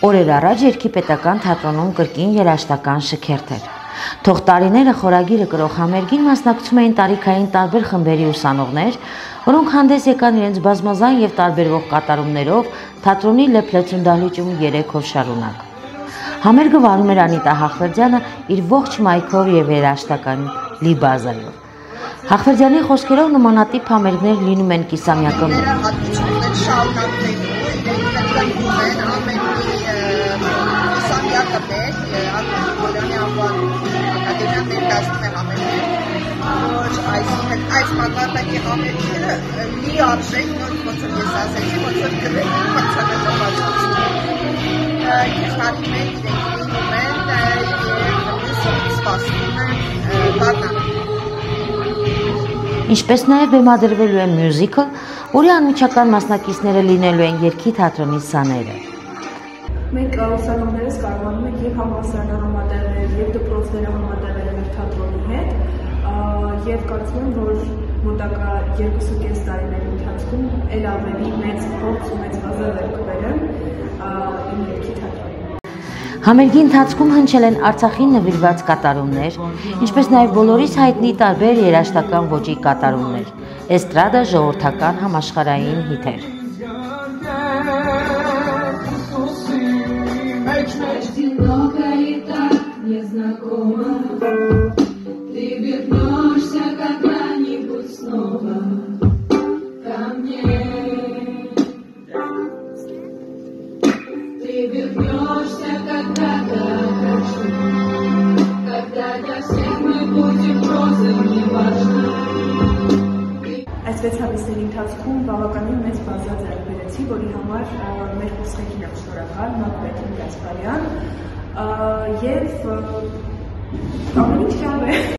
Օրեր առաջ Երգի պետական թատրոնում կրկին երաժշտական շքերթ էր։ Թող տարիները խորագիրը կրող համերգին մասնակցում էին տարիքային տարբեր խմբերի ուսանողներ, որոնք հանդես եկան իրենց բազմազան եւ տարբերվող կատարումներով թատրոնի լեփլեցուն դահլիճում 3 օր շարունակ։ Համերգը վարում էր Անիտա Հախվերդյանը իր ողջ մայքով եւ երաժշտական լի բազայով։ Հախվերդյանի խոսքերով նմանատիպ համերգներ լինում են կիսամյակը։ Այս մակարդակի համերգները լի արժեք նոր ոնց որ ես ասեցի, ոնց որ գրել քիչ Ինչպես նաև բեմադրվելու է մյուզիկլ, որի անմիջական մասնակիցները լինելու են Երգի թատրոնի սաները։ Մենք ուսանողներս կարողանում ենք եւ համալսարանը համատեղել, եւ դպրոցները համատեղել մեր թատրոնի հետ, եւ կարծում եմ, որ մոտակա 2.5 տարիների ընթացքում ել ավելի մեծ փորձ ու մեծ վազել կբերեմ իմ երգի թատրոնին։ Համերգի ընթացքում հնչել են Արցախին նվիրված կատարումներ, ինչպես նաև բոլորիս հայտնի տարբեր երաժշտական ոճի կատարումներ, էստրադա, ժողովրդական, համաշխարհային հիթեր։ Այս 6 ամիսների ընթացքում բավականին մեծ բազա ձեռք բերեցի, որի համար մեր կուրսնակին եմ շնորհակալ Մակբեթին Գասպարյան, եւ ամեն ինչ լավ է։